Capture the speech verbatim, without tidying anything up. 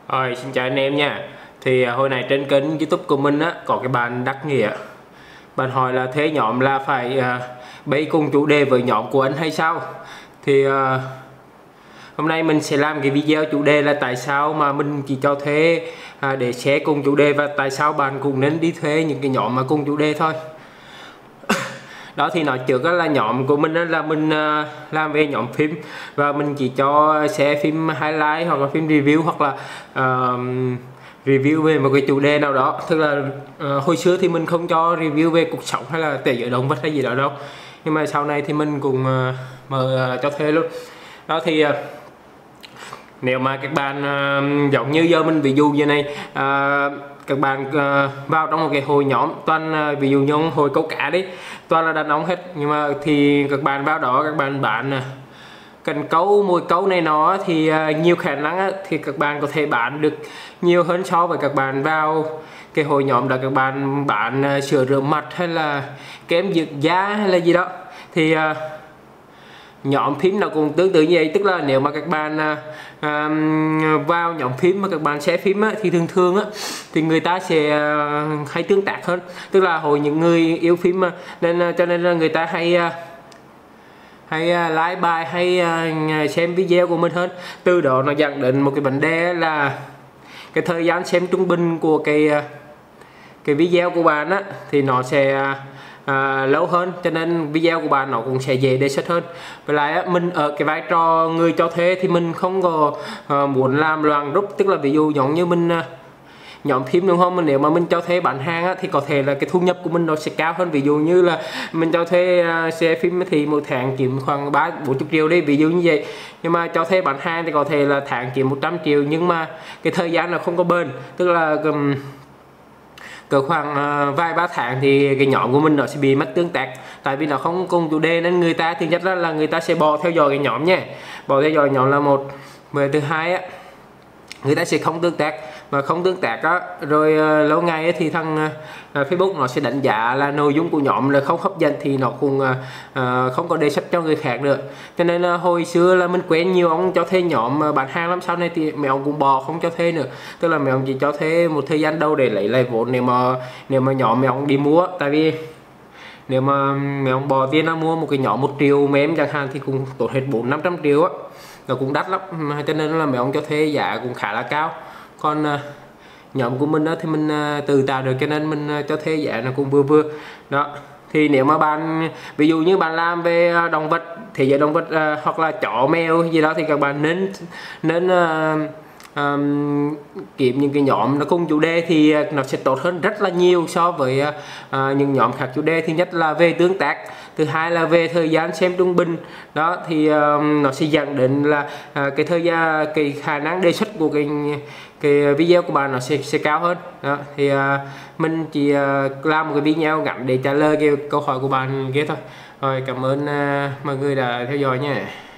Rồi, xin chào anh em nha. Thì à, hồi này trên kênh YouTube của mình á có cái bạn Đắc Nghĩa, bạn hỏi là thế nhóm là phải à, bay cùng chủ đề với nhóm của anh hay sao? Thì à, hôm nay mình sẽ làm cái video chủ đề là tại sao mà mình chỉ cho thuê à, để share cùng chủ đề, và tại sao bạn cũng nên đi thuê những cái nhóm mà cùng chủ đề thôi. Đó thì nói trước là nhóm của mình là mình uh, làm về nhóm phim, và mình chỉ cho share phim highlight hoặc là phim review, hoặc là uh, review về một cái chủ đề nào đó. Tức là uh, hồi xưa thì mình không cho review về cuộc sống hay là thế giới động vật hay gì đó đâu, nhưng mà sau này thì mình cũng uh, mở uh, cho thuê luôn. Đó thì uh, nếu mà các bạn uh, giống như giờ mình ví dụ như này, uh, các bạn uh, vào trong một cái hội nhóm toàn uh, ví dụ như hội câu cá đi, toàn là đàn ông hết, nhưng mà thì các bạn vào đó các bạn bán uh, cần câu mồi câu này nó thì uh, nhiều khả năng uh, thì các bạn có thể bán được nhiều hơn so với các bạn vào cái hội nhóm đó các bạn bán uh, sữa rửa mặt hay là kem dưỡng da hay là gì đó. Thì uh, nhóm phim nó cũng tương tự như vậy, tức là nếu mà các bạn à, à, vào nhóm phim mà các bạn xem phim á, thì thường thường á, thì người ta sẽ à, hay tương tác hơn, tức là hồi những người yêu phim mà, nên cho nên là người ta hay à, hay à, like bài hay à, xem video của mình hơn. Từ đó nó dẫn đến một cái vấn đề là cái thời gian xem trung bình của cái cái video của bạn á thì nó sẽ À, lâu hơn, cho nên video của bạn nó cũng sẽ dễ đề xuất hơn. Với lại á, mình ở cái vai trò người cho thuê thì mình không có à, muốn làm loạn rút, tức là ví dụ giống như mình à, nhóm phim đúng không, mình nếu mà mình cho thuê bán hàng á, thì có thể là cái thu nhập của mình nó sẽ cao hơn. Ví dụ như là mình cho thuê à, xe phim thì một tháng kiếm khoảng ba bốn chục triệu đi, ví dụ như vậy. Nhưng mà cho thuê bán hàng thì có thể là tháng kiếm một trăm triệu, nhưng mà cái thời gian nó không có bền, tức là um, cỡ khoảng uh, vài ba tháng thì cái nhóm của mình nó sẽ bị mất tương tác, tại vì nó không cùng chủ đề, nên người ta thứ nhất là, là người ta sẽ bỏ theo dõi cái nhóm nhé, bỏ theo dõi nhóm là một. Về thứ hai á, người ta sẽ không tương tác, mà không tương tác á rồi uh, lâu ngày ấy, thì thằng uh, Facebook nó sẽ đánh giá là nội dung của nhóm là không hấp dẫn, thì nó cũng uh, uh, không có đề xuất cho người khác nữa. Cho nên là hồi xưa là mình quen nhiều ông cho thuê nhóm uh, bán hàng lắm, sau này thì mấy ông cũng bỏ không cho thuê nữa, tức là mấy ông chỉ cho thuê một thời gian đầu để lấy lại vốn nếu mà nếu mà nhóm mấy ông đi mua. Tại vì nếu mà mấy ông bỏ tiền ra mua một cái nhóm một triệu mem chẳng hạn thì cũng tốn hết bốn năm trăm triệu á, nó cũng đắt lắm, cho nên là mấy ông cho thuê giá cũng khá là cao. Còn uh, nhóm của mình đó thì mình uh, tự tạo được, cho nên mình uh, cho thuê giá nó cũng vừa vừa đó. Thì nếu mà bạn ví dụ như bạn làm về uh, động vật, thế giới động vật uh, hoặc là chó mèo gì đó, thì các bạn nên nên uh, um, kiếm những cái nhóm nó cùng chủ đề thì uh, nó sẽ tốt hơn rất là nhiều so với uh, uh, những nhóm khác chủ đề. Thứ nhất là về tương tác, thứ hai là về thời gian xem trung bình đó, thì uh, nó sẽ dẫn đến là uh, cái thời gian cái khả năng đề xuất của cái cái video của bạn nó sẽ, sẽ cao hơn đó. Thì uh, mình chỉ uh, làm một cái video ngắn để trả lời cái câu hỏi của bạn kia thôi. Rồi, cảm ơn uh, mọi người đã theo dõi nha.